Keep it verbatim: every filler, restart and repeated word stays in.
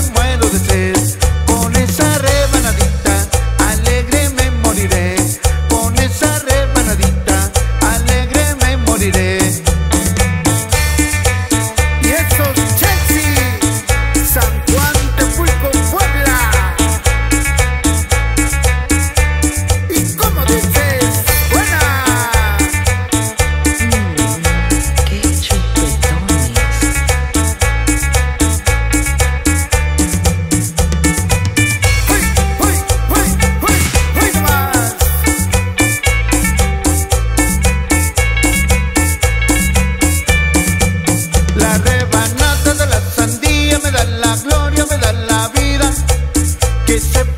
me muero de sed. Con esa rebanadita alegre me moriré. Con esa rebanadita alegre me moriré. Y eso es Chelsea, San Juan Tepulco, Puebla. Y como dices, buena. Mmm, qué chupetones. ¡Uy, uy, uy, uy, uy nomás! La rebanada de la sandía me da la gloria, me da la vida. Que se